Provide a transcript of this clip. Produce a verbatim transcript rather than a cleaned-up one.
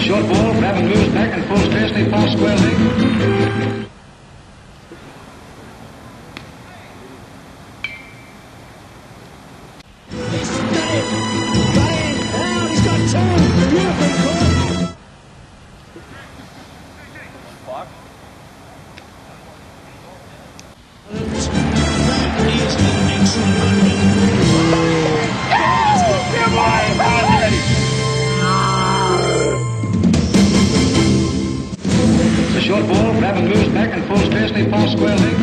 short ball, grabbing moves back and full space, they pass squarely. He's got it! Got it! Now he's got two! Beautifully caught! Fuck. That is an excellent run. The short ball, grabbing moves back and full space, they pass squarely.